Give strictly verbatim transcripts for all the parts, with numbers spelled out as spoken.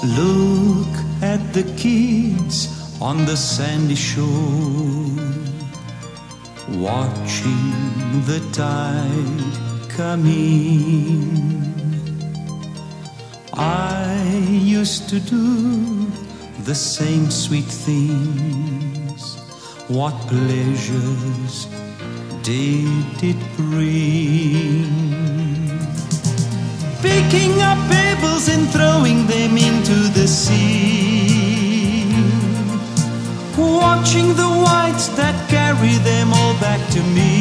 Look at the kids on the sandy shore, watching the tide come in. I used to do the same sweet things. What pleasures did it bring? Picking up pebbles and throwing them into the sea, watching the whites that carry them all back to me.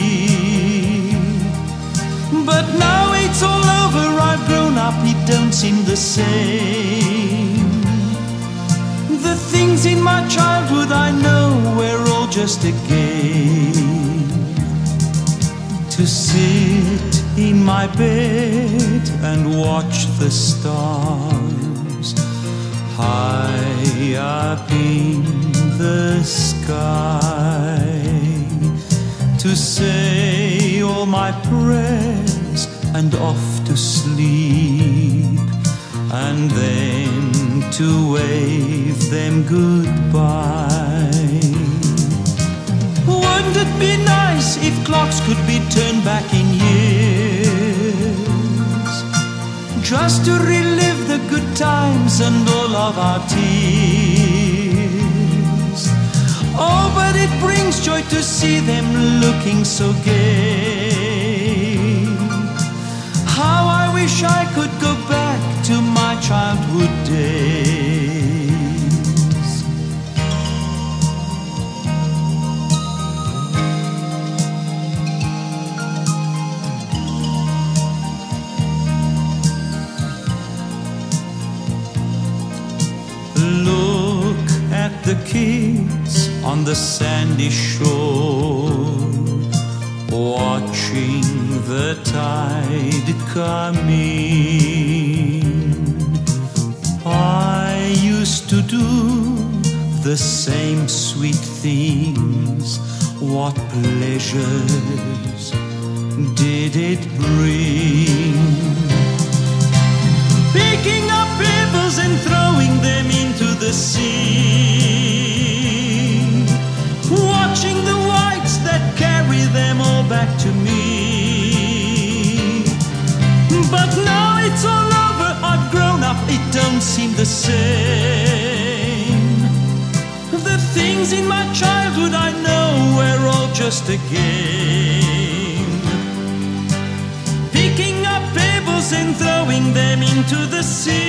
But now it's all over, I've grown up, it don't seem the same. The things in my childhood I know were all just a game. To sit in my bed and watch the stars high up in the sky, to say all my prayers and off to sleep, and then to wave them goodbye. Wouldn't it be nice if clocks could be turned back in years, just to relive the good times and all of our tears? Oh, but it brings joy to see them looking so gay. How I wish I could go back to my childhood days. Look at the kids on the sandy shore, watching the tide come in. I used to do the same sweet things. What pleasures did it bring? Picking up pebbles and throwing them into the sea, watching the whites that carry them all back to me. But now it's all over, I've grown up, it don't seem the same. The things in my childhood I know were all just a game. Picking up pebbles and throwing them into the sea,